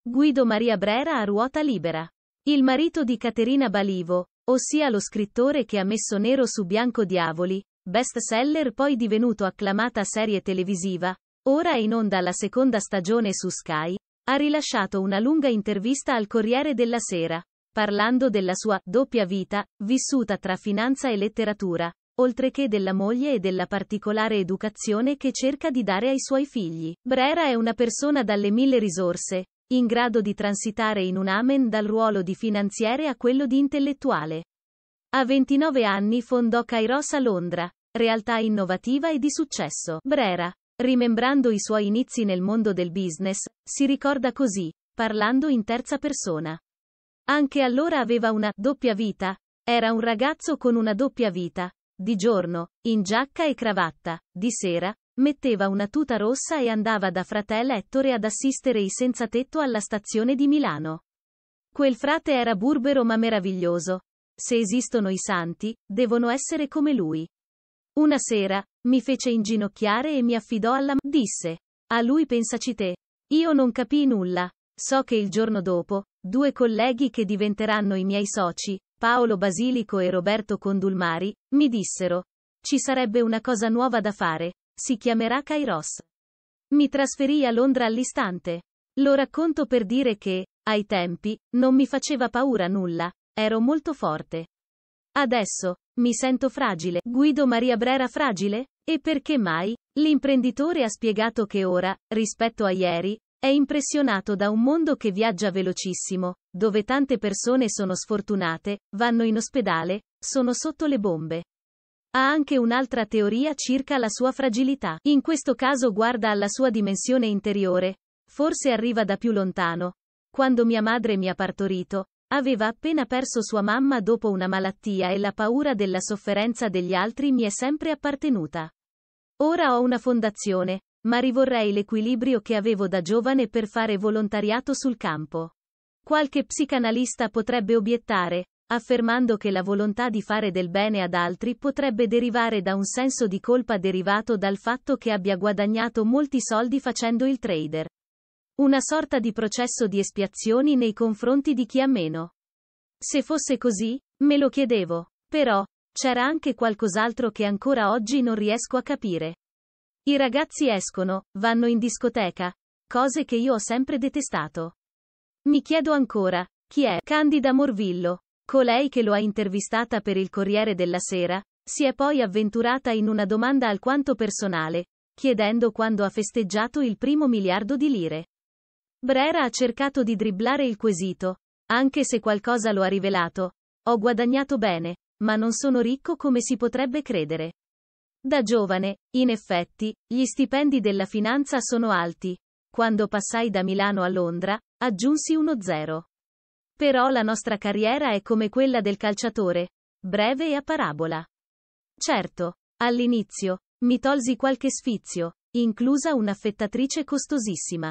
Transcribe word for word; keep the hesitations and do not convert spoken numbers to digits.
Guido Maria Brera a ruota libera. Il marito di Caterina Balivo, ossia lo scrittore che ha messo nero su bianco Diavoli, bestseller poi divenuto acclamata serie televisiva, ora è in onda la seconda stagione su Sky, ha rilasciato una lunga intervista al Corriere della Sera, parlando della sua doppia vita, vissuta tra finanza e letteratura, oltre che della moglie e della particolare educazione che cerca di dare ai suoi figli. Brera è una persona dalle mille risorse, in grado di transitare in un amen dal ruolo di finanziere a quello di intellettuale. A ventinove anni fondò Kairos a Londra, realtà innovativa e di successo. Brera, rimembrando i suoi inizi nel mondo del business, si ricorda così, parlando in terza persona. Anche allora aveva una doppia vita, era un ragazzo con una doppia vita, di giorno, in giacca e cravatta, di sera, metteva una tuta rossa e andava da fratello Ettore ad assistere i senza tetto alla stazione di Milano. Quel frate era burbero ma meraviglioso. Se esistono i santi, devono essere come lui. Una sera, mi fece inginocchiare e mi affidò alla m- disse. A lui pensaci te. Io non capii nulla. So che il giorno dopo, due colleghi che diventeranno i miei soci, Paolo Basilico e Roberto Condulmari, mi dissero. Ci sarebbe una cosa nuova da fare, si chiamerà Kairos. Mi trasferii a Londra all'istante. Lo racconto per dire che, ai tempi, non mi faceva paura nulla, ero molto forte. Adesso, mi sento fragile. Guido Maria Brera fragile? E perché mai? L'imprenditore ha spiegato che ora, rispetto a ieri, è impressionato da un mondo che viaggia velocissimo, dove tante persone sono sfortunate, vanno in ospedale, sono sotto le bombe. Ha anche un'altra teoria circa la sua fragilità. In questo caso guarda alla sua dimensione interiore, forse arriva da più lontano. Quando mia madre mi ha partorito, aveva appena perso sua mamma dopo una malattia e la paura della sofferenza degli altri mi è sempre appartenuta. Ora ho una fondazione, ma rivorrei l'equilibrio che avevo da giovane per fare volontariato sul campo. Qualche psicanalista potrebbe obiettare, affermando che la volontà di fare del bene ad altri potrebbe derivare da un senso di colpa derivato dal fatto che abbia guadagnato molti soldi facendo il trader. Una sorta di processo di espiazioni nei confronti di chi ha meno. Se fosse così, me lo chiedevo. Però, c'era anche qualcos'altro che ancora oggi non riesco a capire. I ragazzi escono, vanno in discoteca, cose che io ho sempre detestato. Mi chiedo ancora, chi è Candida Morvillo? Colei che lo ha intervistata per il Corriere della Sera, si è poi avventurata in una domanda alquanto personale, chiedendo quando ha festeggiato il primo miliardo di lire. Brera ha cercato di dribblare il quesito, anche se qualcosa lo ha rivelato. Ho guadagnato bene, ma non sono ricco come si potrebbe credere. Da giovane, in effetti, gli stipendi della finanza sono alti. Quando passai da Milano a Londra, aggiunsi uno zero. Però la nostra carriera è come quella del calciatore, breve e a parabola. Certo, all'inizio, mi tolsi qualche sfizio, inclusa un'affettatrice costosissima.